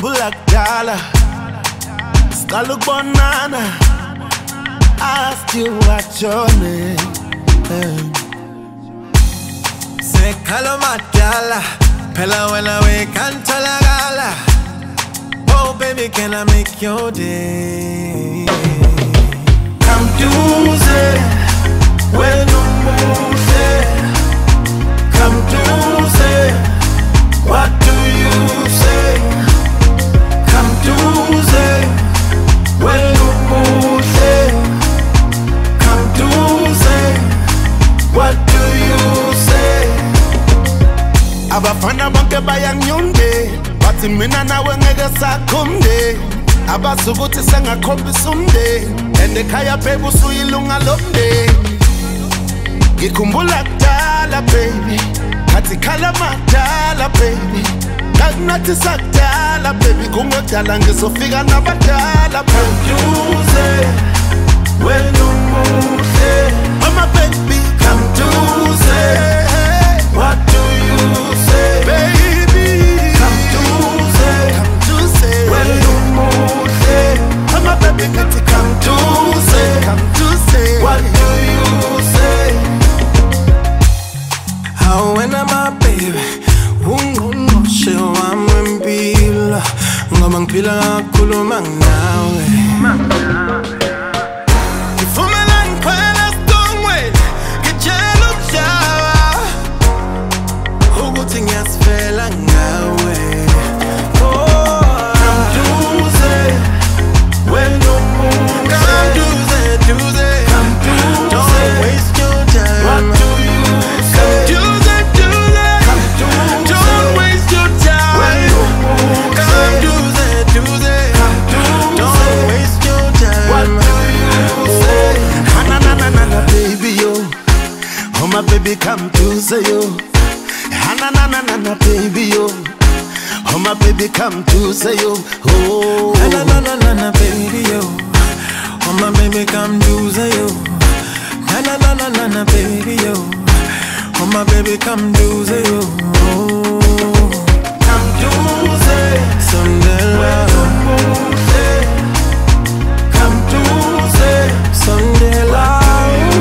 ngikhumbula kudala siqala ukubonana asked you what's your name Sekhala madala phela wena wekantholakala Oh baby can I make your day Come duze when umuhle Come duze what do you say Come duze when umuhle Come duze what do you say Abafana bonke bayanginyonde bathi mina nawe ngeke sakhumde abasukuthi sengakhombisa umndeni endekhaya baby usuyilunga lomndeni ngikhumbula kudala baby ngathi khala madala baby ngakunathi sakudala baby kungekudala ngizofika nabadala duze wena umuhle mama baby come duze what do you say baby come duze wena umuhle mama baby ngathi come duze what do you say How when I'm my baby ungqongqoshe wami ngoba ngiphila ngakhuluma nawe Ngifumela ngikhwela sitongweni ngitshela umhlaba ukuthi ngiyasifela ngawe Come duze wena umuhle duze Don't waste your time what do you say Don't waste your time Come duze Don't waste your time what do you say na baby yo oh my baby come duze yo na baby yo oh my baby come duze yo oh na baby yo oh my baby come duze yo na baby yo oh my baby come duze yo come duze Sunday love come duze Sunday love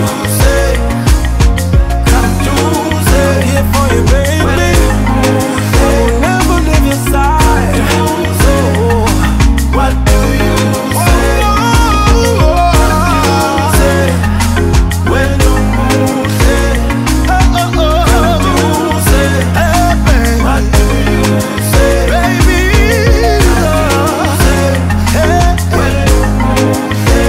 come duze I'm here for you baby I will never leave your side what do you say when umuhle come duze what do you say baby when umuhle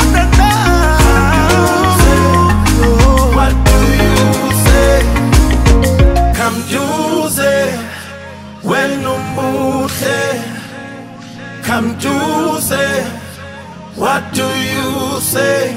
what do you say come duze when umuhle come duze what do you say